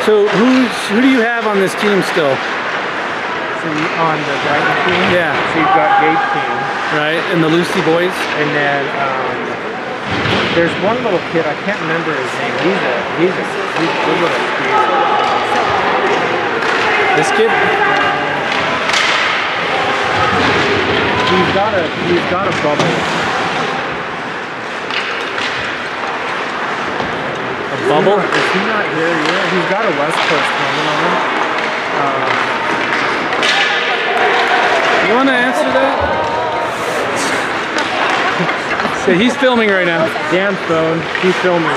So who do you have on this team still? So on the Brighton team? Yeah. So you've got Gabe King. Right, and the Lucy boys? And then there's one little kid, I can't remember his name. He's a good little skater. This kid? He's got a bubble. A bubble? Is he not here yet? He's got a West Coast helmet on him. You want to answer that? So he's filming right now. Dan's phone. He's filming.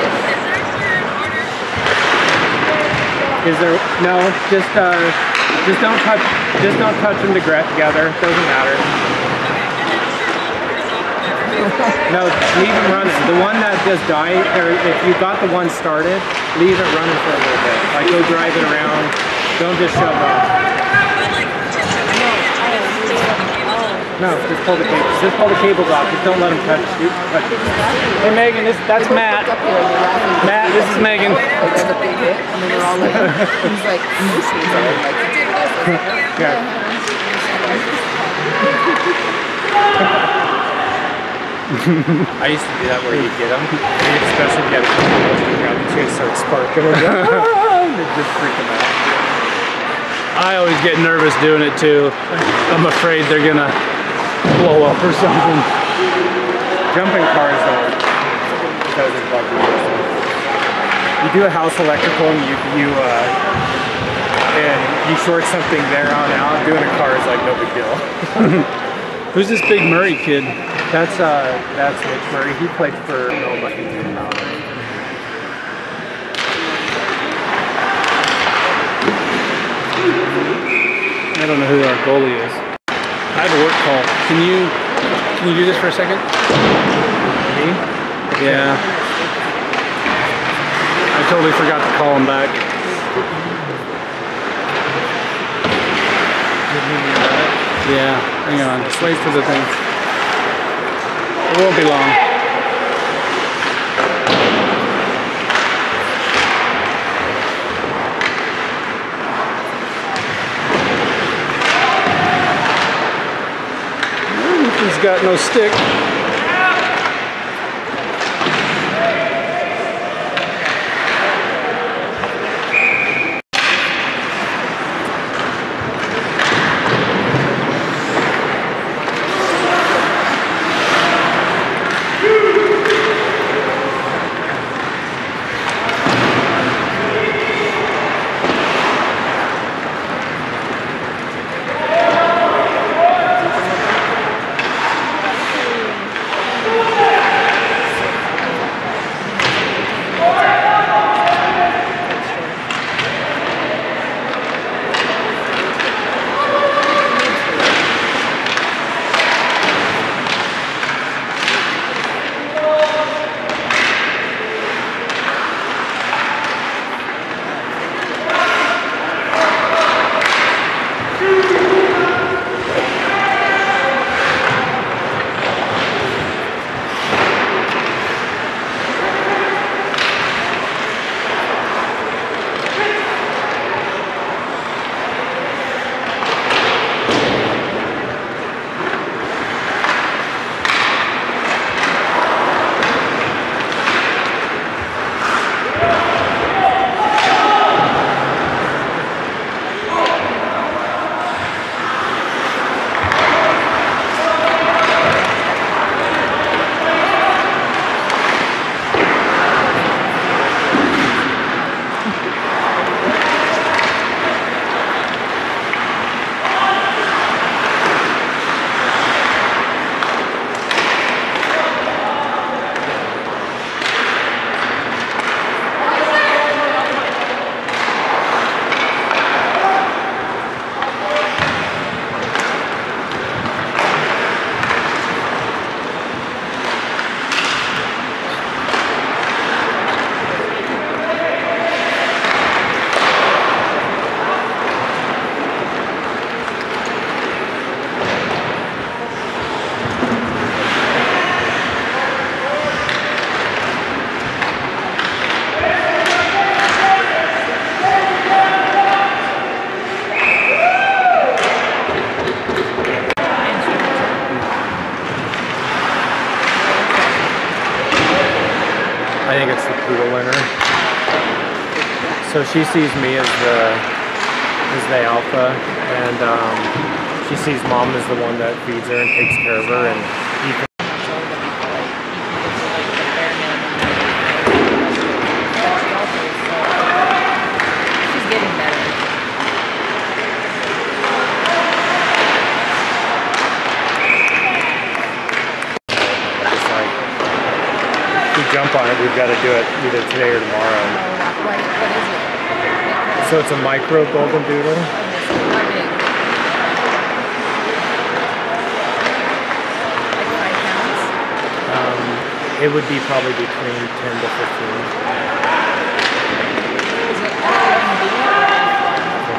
Is there no? Just don't touch them together. Doesn't matter. No, leave them running. The one that just died, or if you got the one started, leave it running for a little bit. Like go drive it around. Don't just shove off. No, just pull the cables. Just pull the cables off. Just don't let them touch it. Hey Megan, that's Matt. Matt, this is Megan. And then they're all like, he's like, emotions are like, you did this. Yeah. I used to do that where you get them, and especially if you had a couple of those around, it's going to start sparking and just freak them out. I always get nervous doing it too. I'm afraid they're gonna blow up or something. Jumping cars though doesn't bug me. You do a house electrical and you short something there on out. Doing a car is like no big deal. Who's this big Murray kid? That's Mitch Murray. He played for nobody. I don't know who our goalie is. I have a work call. Can you do this for a second? Me? Yeah. I totally forgot to call him back. Yeah, hang on. Just wait for the thing. It won't be long. He's got no stick. So she sees me as the alpha, and she sees mom as the one that feeds her and takes care of her, and Ethan. She's getting better. It's like, if we jump on it, we've got to do it either today or tomorrow. What is it? So it's a micro golden doodle. How big? Like 5 pounds? It would be probably between 10 to 15. Is it F1B or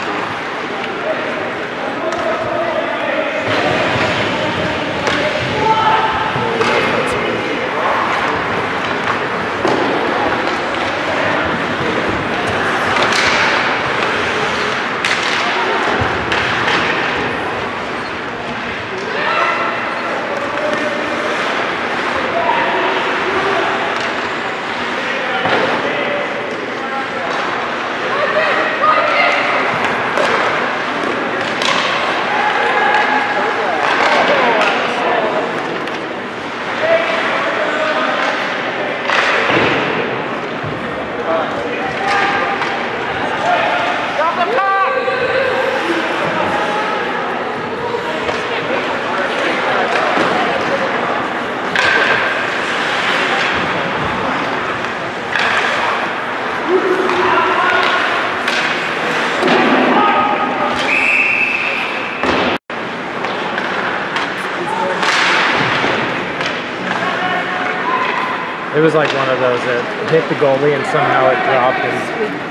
It was like one of those that hit the goalie and somehow it dropped and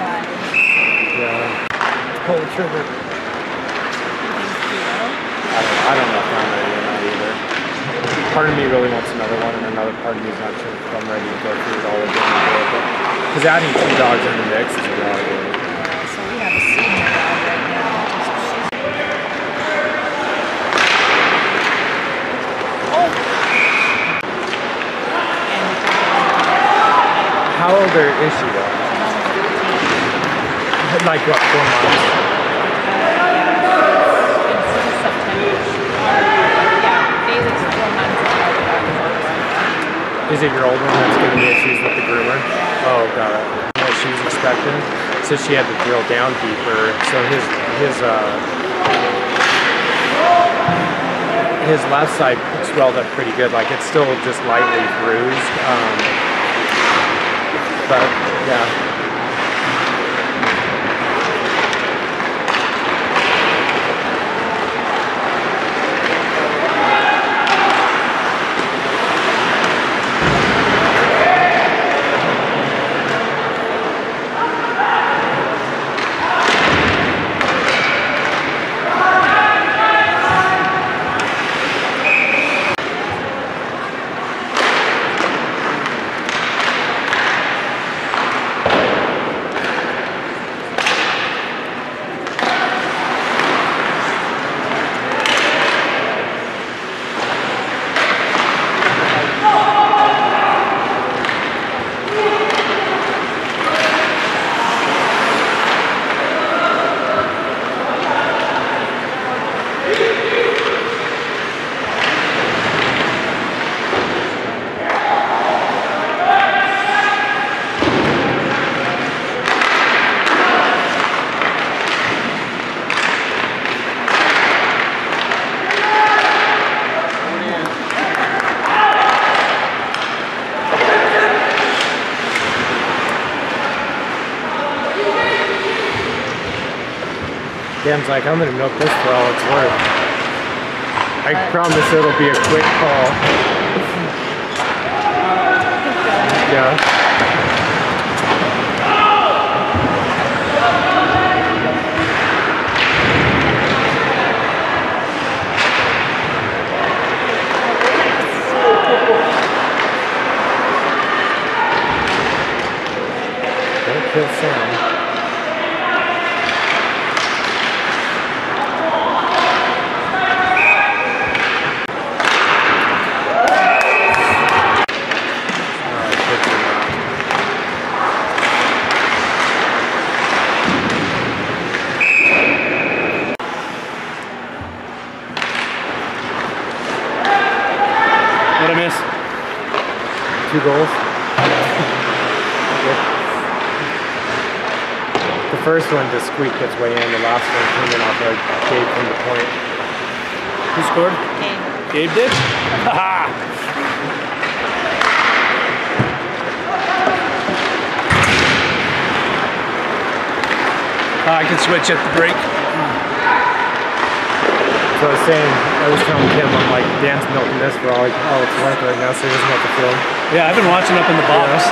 yeah. Pull the trigger. I don't know if I'm ready or not either. Part of me really wants another one, and another part of me is not sure if I'm ready to go through it all again. Because adding 2 dogs in the mix is a lot of work. so we have a senior dog right now. How old is she though? Like what, 4 months? Is it your old one that's giving me issues with the groomer? Oh, got it. What she was expecting, so she had to drill down deeper. So his left side swelled up pretty good. Like it's still just lightly bruised, but yeah. Dan's like, I'm gonna milk this for all it's worth. I promise it'll be a quick call. Yeah. Don't kill Sam. 2 goals. The first one just squeaked its way in. The last one came in off a Gabe from the point. Who scored? Gabe. Gabe did? Haha! I can switch at the break. So I was saying, I was telling Kim, I'm like, Dan's milking this for all it's worth right now, so he doesn't have to film. Yeah, I've been watching up in the box.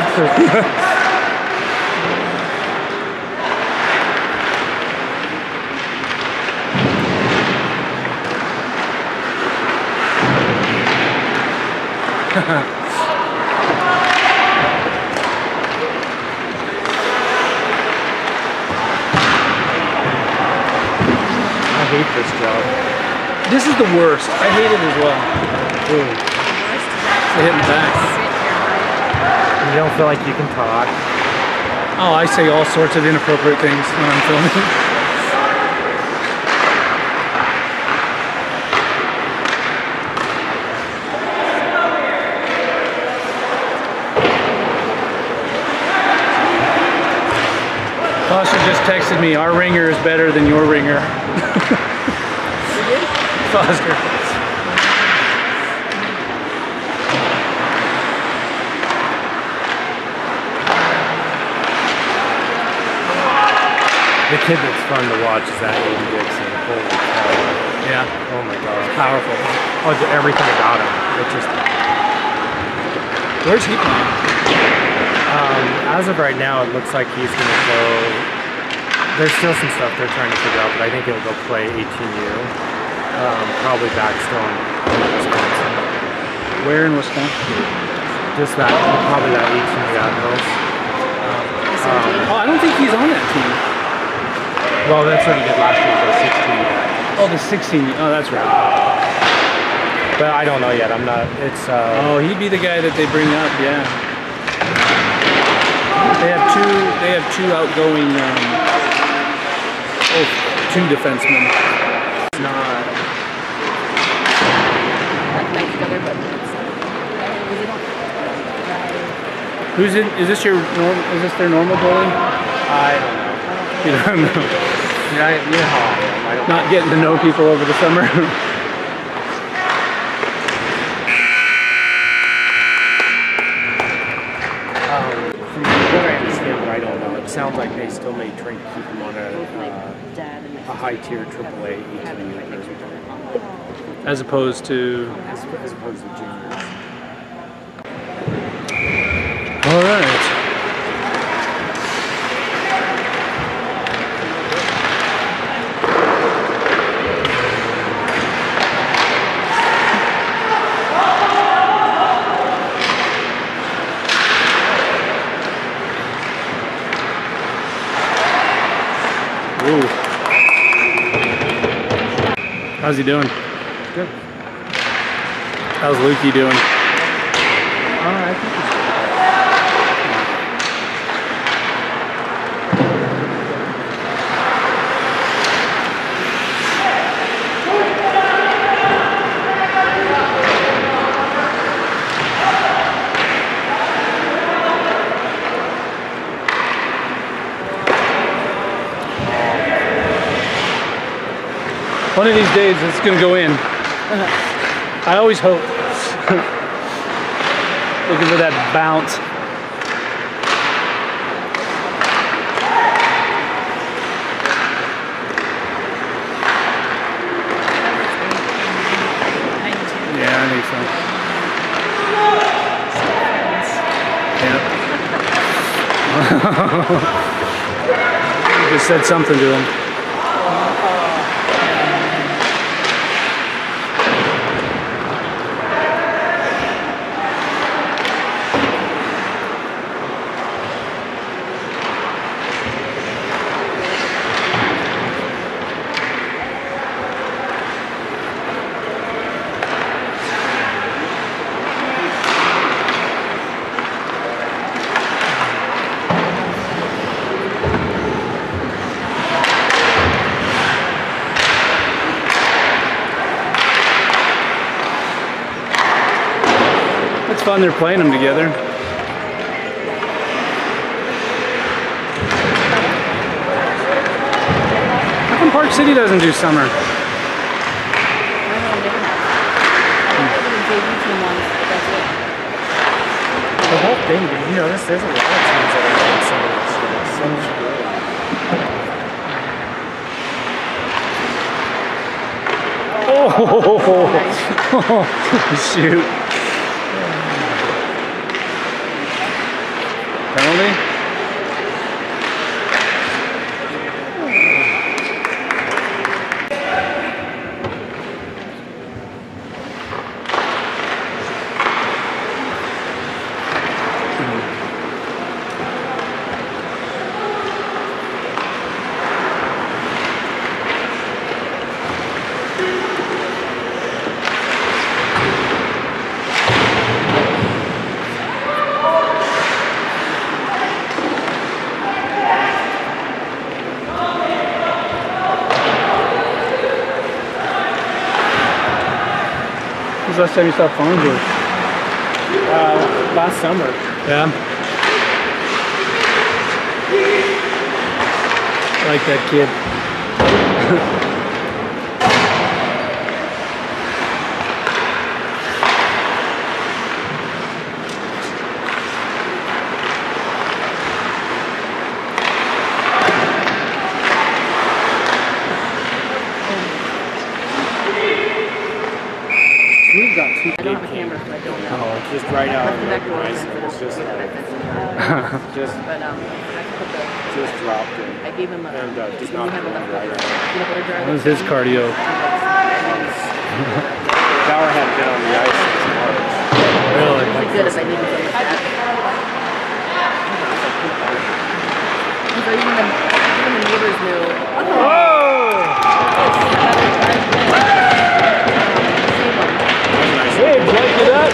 I hate this job. This is the worst. I hate it as well. Ooh. They hit in the back. You don't feel like you can talk. Oh, I say all sorts of inappropriate things when I'm filming. Foster just texted me, our ringer is better than your ringer. Foster. The kid that's fun to watch is that Aiden Dixon. Holy cow. Yeah, Oh my god. powerful. Oh, everything about him. It just, Where's he playing? as of right now, it looks like he's going to go. There's still some stuff they're trying to figure out, but I think he'll go play 18U. Probably back still in Wisconsin. Where in Wisconsin? Just that, probably that 18U Admirals. Oh, I don't think he's on that team. Well, that's what he did last year, the 16U. Oh, the 16. Oh, that's right. But I don't know yet. I'm not. It's. Oh, he'd be the guy that they bring up. Yeah. They have two outgoing. Two defensemen. It's not. Like together, but Who's in? Is this your norm? Is this their normal goalie? I don't know. You don't know. You know how I am. I don't. Not getting to know people over the summer. From what I understand, but I don't know. It sounds like they still may try to keep him on a high tier AAA 18U As opposed to. as opposed to juniors. All right. Ooh. How's he doing? Good. How's Lukey doing? I think he's One of these days it's gonna go in. I always hope. Looking for that bounce. Yeah, I think so. Yeah. You just said something to him. It's fun they're playing them together. City doesn't do summer. I don't know, they have. I think they did a JV team once, but that's it. The whole thing, dude, you know, there's a lot of teams that are doing some of this shit. Oh, shoot. Penalty? When's the last time you saw Farm George? Last summer. Yeah. I like that kid. We've got two I don't have a camera, so I don't know. Oh, just right out But of the the back door is bicycle. Just, but I put the, just dropped it. I gave him a, And if just you knocked have it enough right out. peanut butter jar. That was his cardio. Bauer had been on the ice since March. Really? It's good if I needed something like that. And so even the neighbors knew. Oh! Hey, did you like that?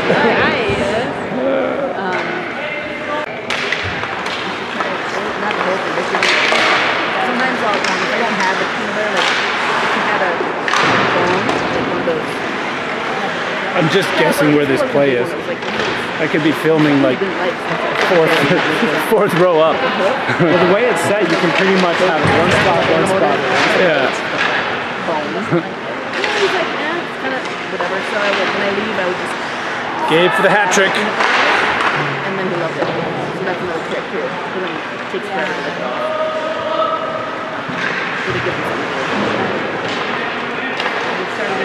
Not the whole thing, but sometimes if I don't have the peanut butter, like you can add a bone, like one of those. I'm just guessing where this play is. I could be filming like fourth row up. Well, the way it's set, you can pretty much have one spot. Yeah. He's like, it's kind of whatever. So when I leave, I would just. Gabe for the hat trick. And then he loved it. So that's another trick too. He then takes care of it. Really good. We started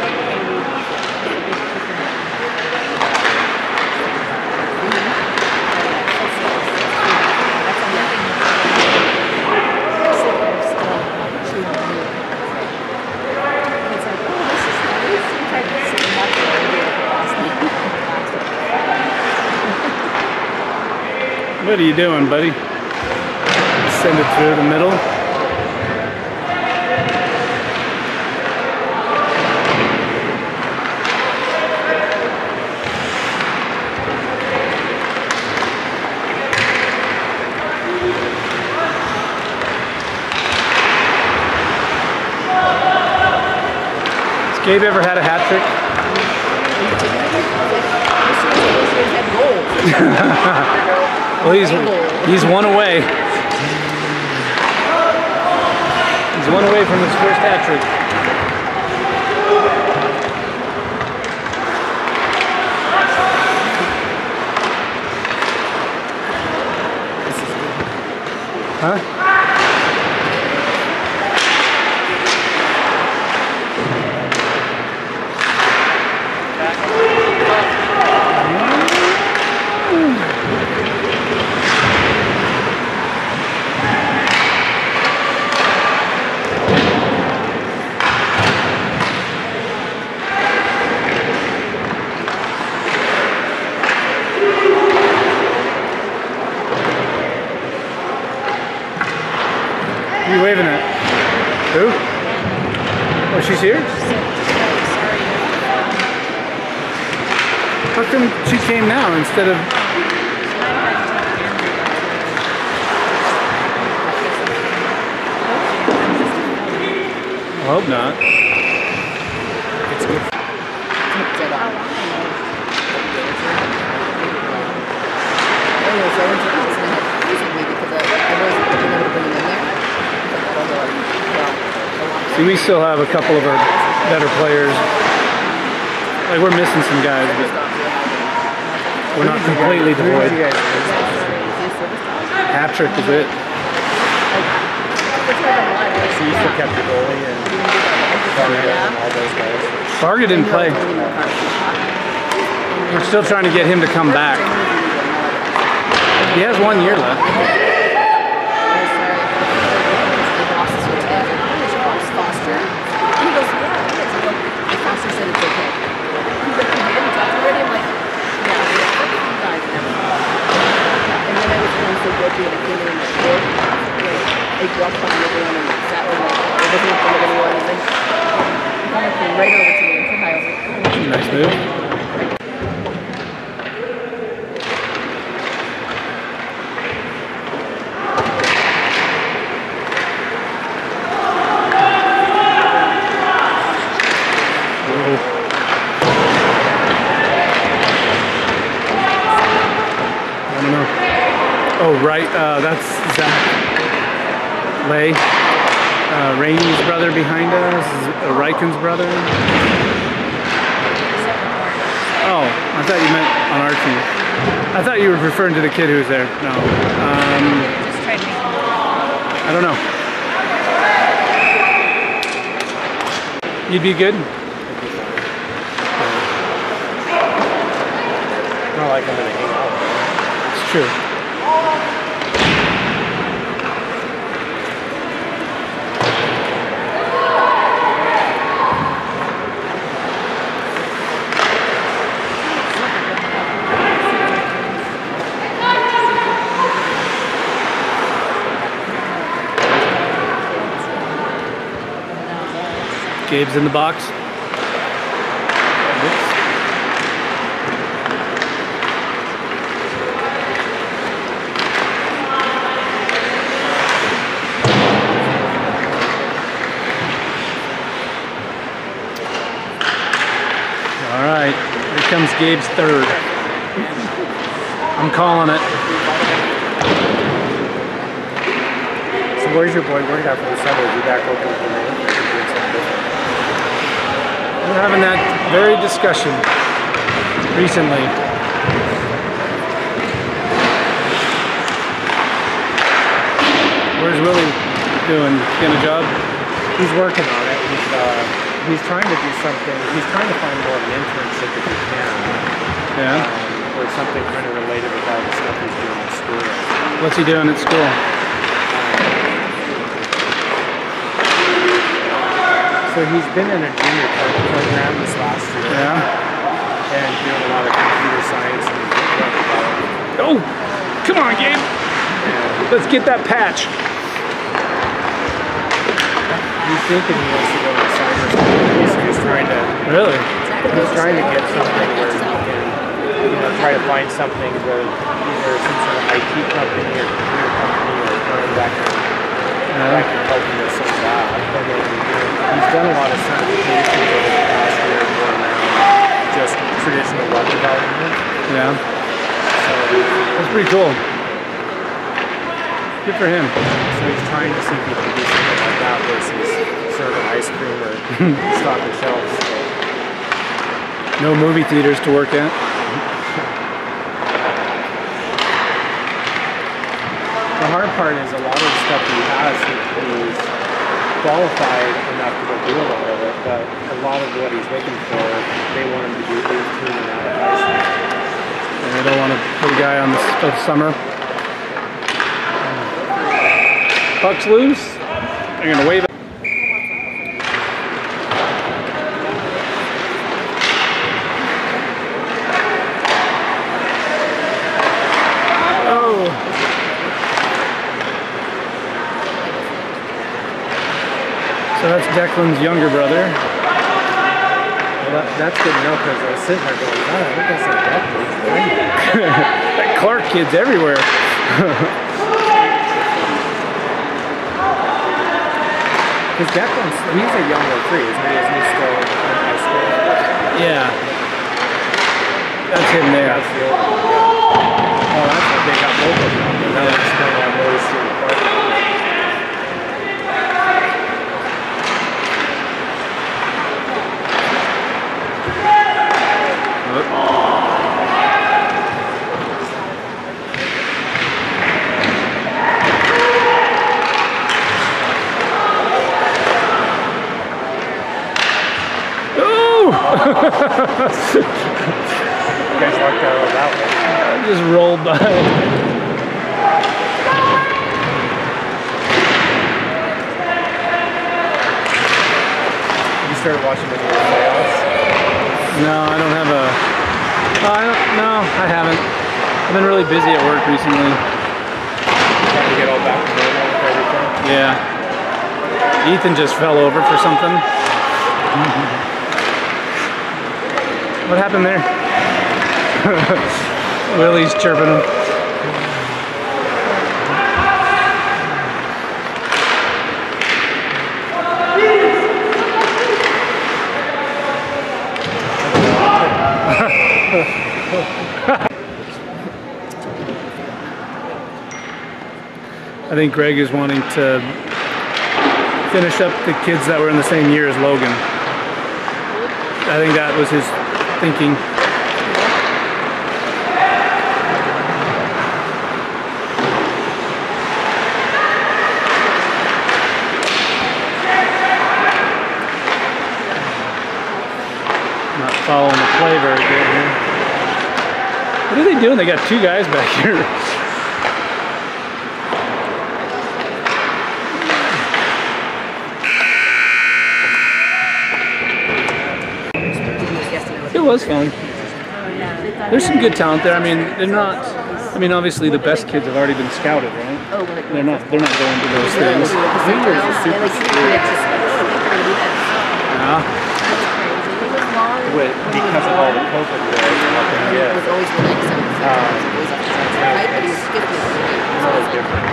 What are you doing, buddy? Send it through the middle. Has Gabe ever had a hat trick? Well, he's one away. He's one away from his first hat trick. Huh? Who are you waving at? Who? Oh, she's here? How come she came now instead of... I hope not. It's good. Anyways, I went to the house and they had freezing me because I wasn't able to bring them in there. Because I thought, well, I want See, we still have a couple of our better players. Like, we're missing some guys, but we're not completely devoid. Hat-trick is it. So you still kept your goalie and all those guys? Varga didn't play. We're still trying to get him to come back. He has 1 year left. Foster. And he goes, yeah, it is. I go, Foster said it's okay. He's like, you haven't talked already? I'm like, yeah, you guys never talked. And then I was feeling so guilty and I came in like, I walked behind everyone and sat there like, I wasn't in front of anyone. And then he kind of came right over to me and said hi. I was like, oh, Nice move. Oh, right, that's Zach Lay. Rainey's brother behind us, Riken's brother. Oh, I thought you meant on our team. I thought you were referring to the kid who was there. No. I don't know. You'd be good? Not like I'm gonna hang out. It's true. Gabe's in the box. All right, here comes Gabe's third. I'm calling it. So where's your boy working out for the summer? Is he back open for me? We're having that very discussion recently. Where's Willie doing? Getting a job? He's working on it. He's trying to do something. He's trying to find more of an internship if he can. Yeah. Or something kind of related with all the stuff he's doing at school. What's he doing at school? So he's been in a junior program this last year. Yeah. And doing a lot of computer science and web development. Oh, come on, Gabe. Let's get that patch. He's thinking he wants to go to cyber school. He's trying to. Really? He's trying to get something where he can, try to find something with either some sort of IT company or computer company or firm that can help him with some of that. And then he's done a lot of certifications over the past year more around just traditional web development. Yeah. So that's pretty cool. Good for him. So he's trying to see if he can do something like that versus serving ice cream or stocking shelves. So. No movie theaters to work at. The hard part is a lot of the stuff he has, he's qualified enough to go do a lot of it, but a lot of what he's looking for, they want him to do 18 and out of high school. And they don't want to put a guy on the summer. Puck's loose. They're going to wave it. So that's Declan's younger brother. Well, that's good to know because I was sitting there going, oh, I think that's like Declan. That Clark kid's everywhere. Because Declan's, he's a younger three, isn't he? Isn't he still in high school? Yeah. That's him there. Oh, that's what they got both of them. Now they're just going on Willie's through the park. Oh! You guys lucked out with that one. Just rolled by. You started watching any of the playoffs? No, I don't have a. No, I haven't. I've been really busy at work recently. Trying to get all back to normal with everything? Yeah. Ethan just fell over for something. What happened there? Willie's chirping him. I think Greg is wanting to finish up the kids that were in the same year as Logan. I think that was his thinking. Not following the play very good here. What are they doing? They got two guys back here. It was fun. There's some good talent there. I mean, they're not. I mean, obviously the best kids have already been scouted, right? They're not. They're not going to those things. Yeah. Because of all the COVID rules, nothing It yet. was always really exciting. Right? But he was skipping it. It's always different.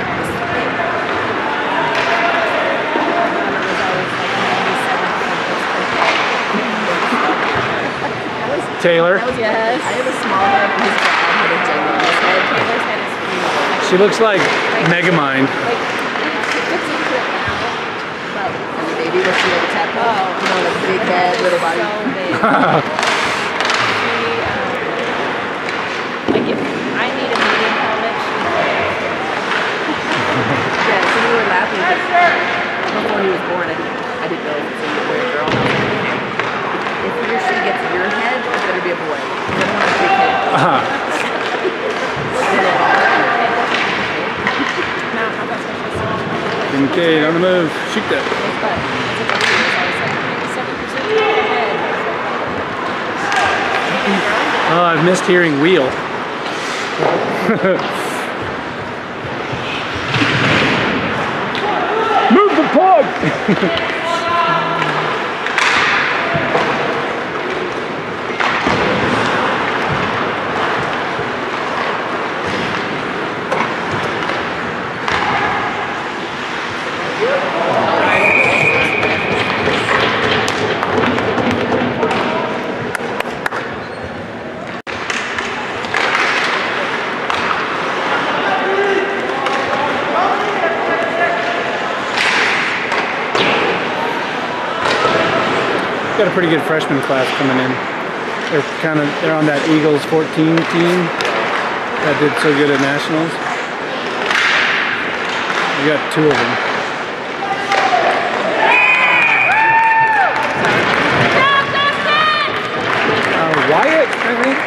Taylor. Yes. I have a small head and his dad had a ginormous head. Taylor's head is huge. She looks like Megamind. Like, she fits into it now. But as a baby, was she like a tadpole? You know, like big head, little body. So big. Like if I need a medium helmet, Yeah, so we were laughing because before he was born, I didn't know if it was a boy or girl. If he or she gets your head, it better be a boy. You don't want a big head. Kincaid on the move. Shoot that. Oh, I've missed hearing wheel. Move the puck! Got a pretty good freshman class coming in. They're on that Eagles 14 team that did so good at nationals. We got two of them. Wyatt, I think.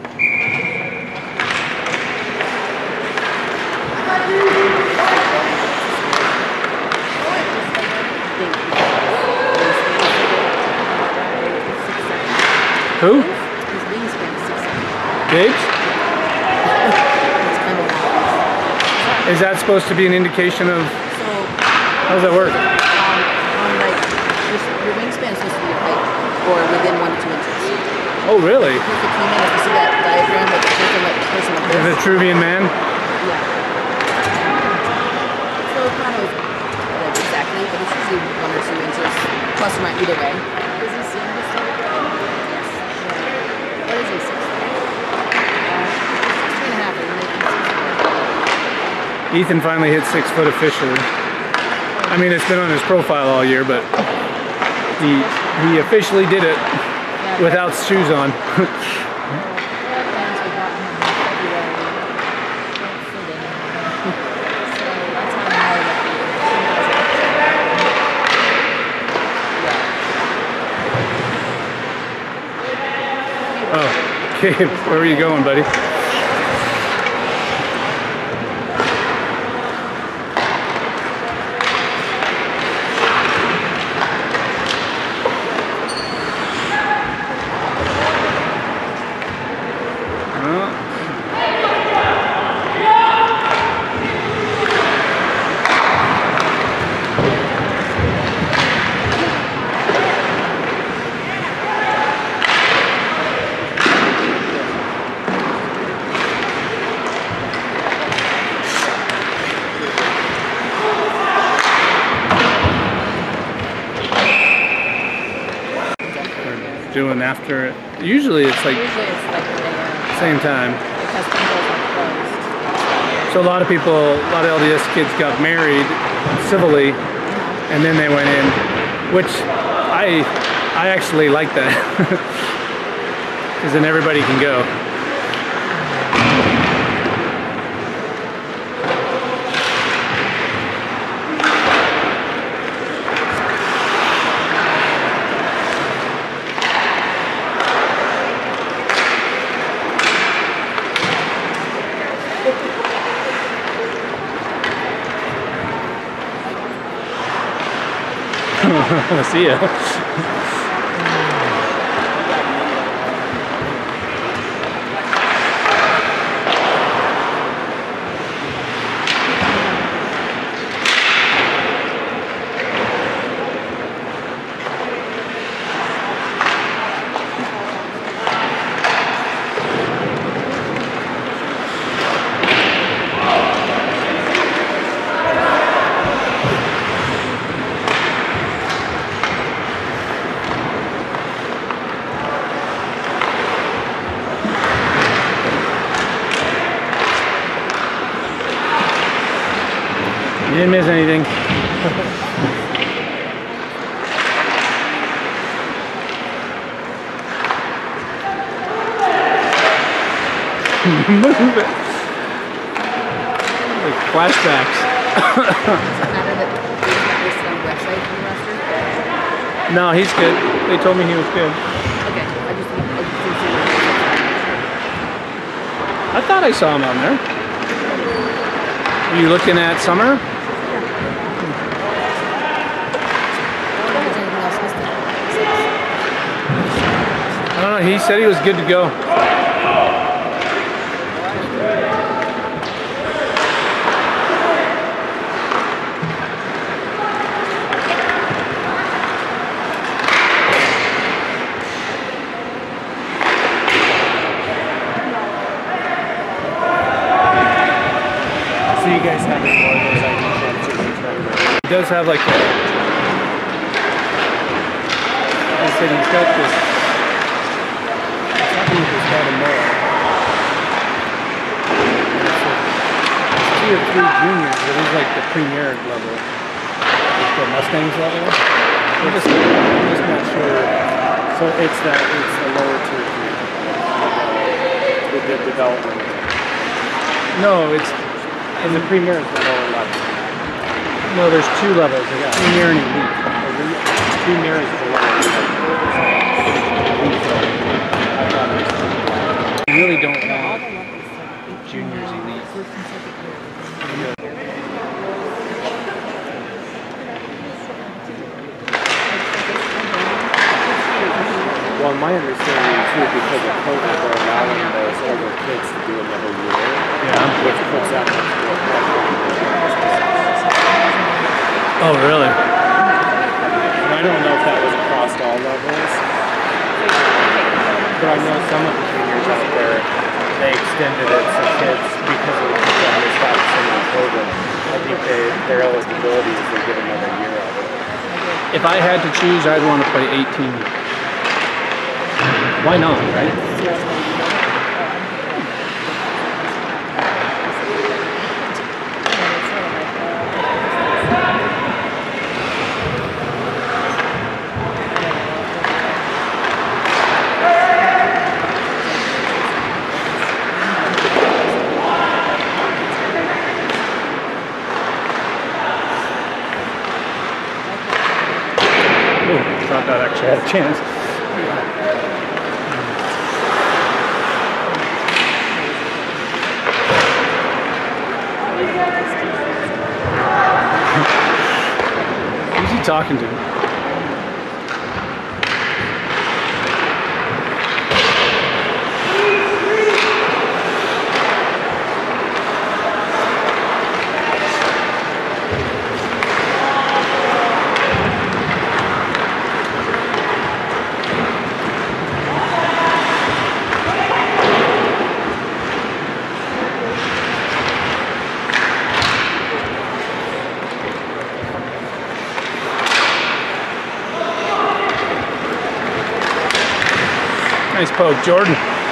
Who? His wingspan is 6'7". Biggs? It's kind of long. Is that supposed to be an indication of, So, how does that work? on like, your wingspan is supposed to be your height, or within 1 to 2 inches. Oh, really? Here's the key man, if you see that diagram, like the person like The this. Vitruvian man? Yeah. So it's not always like exactly, but it's usually 1 or 2 inches, plus or minus either way. Is he seeing this stuff? Yes. What is he, 6'3"? 6'3" I think. Ethan finally hit 6 foot officially. I mean, it's been on his profile all year, but he officially did it without shoes on. Okay, where are you going, buddy? Doing after it. Usually it's like same time. Because temples are closed. So a lot of LDS kids got married civilly, and then they went in, which I actually like that, because then everybody can go. See ya. You didn't miss anything. Move it. Like flashbacks. No, he's good. They told me he was good. Okay, I thought I saw him on there. Are you looking at Summer? I don't know, he said he was good to go. So you guys have more of those ID cards in your trailer? He does have like a... I said he's got this... I think he's got a more. Tier 3 juniors, but he's like the premier level. Like the Mustangs level. I'm just not sure. So it's the lower tier 3. The development. No, it's... And the premier is the lower level. No, there's two levels. They got premier and elite. Premier is the lower level. You really don't want juniors elite. Well, my understanding too, because of COVID, they're allowing those older kids to do another year. Yeah. Which puts that much more pressure on the Oh, really? And I don't know if that was across all levels. But I know some of the juniors out there, they extended it to kids because of the understaffed of COVID. I think their eligibility is they get another year of it. If I had to choose, I'd want to play 18. Why not, right? Thought that actually had a chance. talking to? Nice poke, Jordan.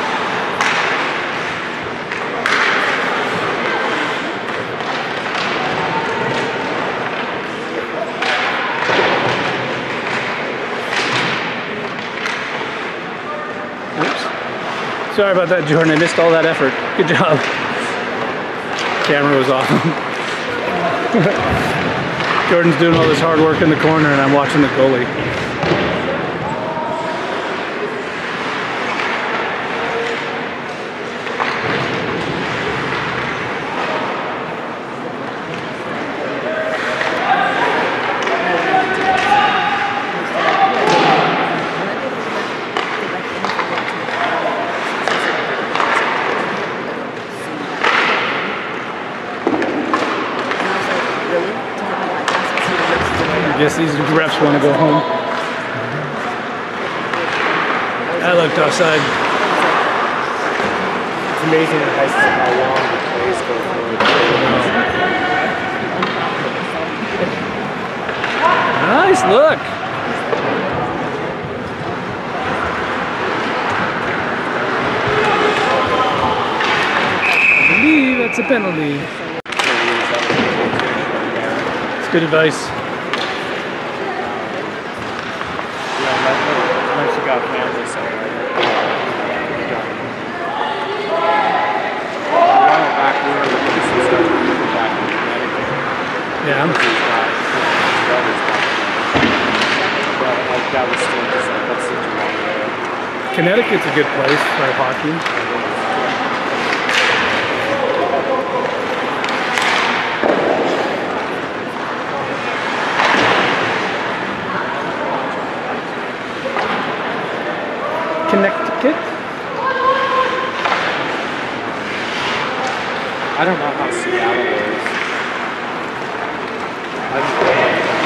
Oops. Sorry about that, Jordan. I missed all that effort. Good job. Camera was off. Jordan's doing all this hard work in the corner and I'm watching the goalie. I guess these refs want to go home. That looked offside. It's amazing in high school how long the plays go through. Nice look. I believe that's a penalty. It's good advice. Unless you got cameras somewhere. Yeah. That was still just like, that's such a long way. Connecticut's a good place for hockey. Connecticut? I don't know how Seattle is. I don't know.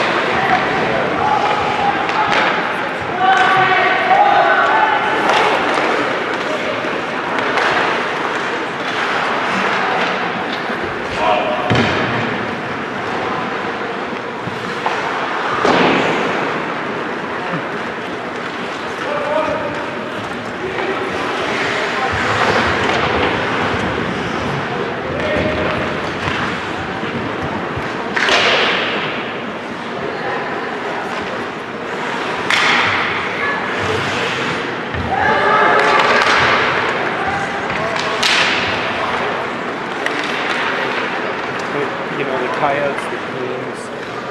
You know, the Coyotes, the Kings,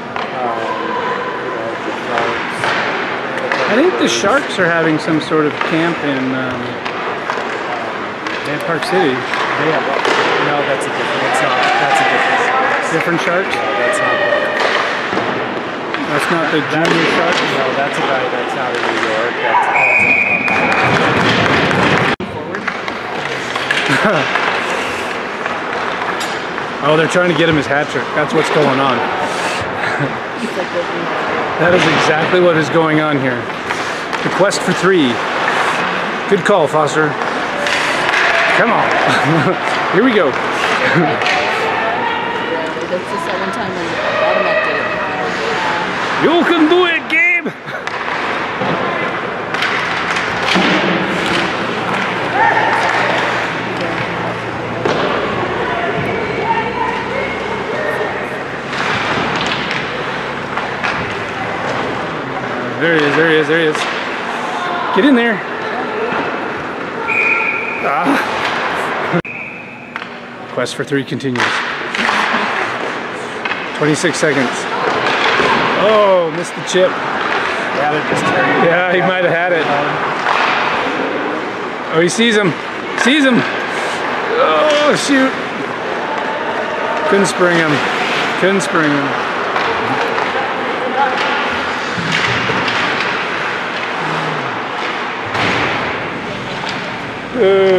the Sharks. I think the Sharks are having some sort of camp in Park City. Yeah, well, no, that's a different. It's not. That's a different Sharks. Different Sharks? No, that's not. That's not the junior Sharks? No, that's a guy that's out of New York. That's Oh, they're trying to get him his hat trick. That's what's going on. That is exactly what is going on here. The quest for 3. Good call, Foster. Come on. Here we go. That's just that one time when bottom update. You can do it, Gabe! There he is, there he is, there he is. Get in there. Ah. Quest for 3 continues. 26 seconds. Oh, missed the chip. Yeah, he might have had it. Oh, he sees him. Sees him. Oh, shoot. Couldn't spring him. Couldn't spring him. Uh,